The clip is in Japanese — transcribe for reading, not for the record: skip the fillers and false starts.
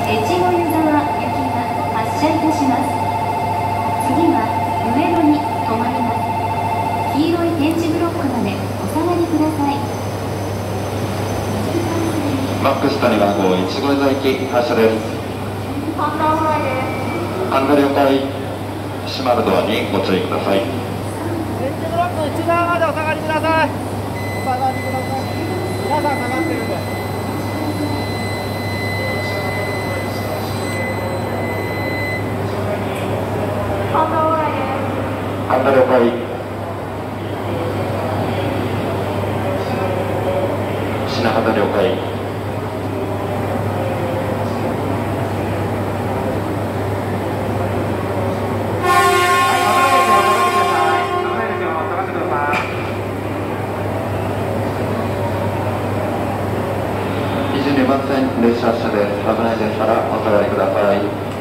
越後湯沢行きが発車いたします。次は上野に停まります。黄色い点字ブロックまでお下がりください。 マックス谷番号越後湯沢行き発車です。 半分前です。 半分了解。閉まるドアにご注意ください。 点字ブロック内側までお下がりください。お下がりください。皆さん下がってるんで。 半分前です。 半分了解。品方了解。22番線列車発車です。危ないですからお下がりください。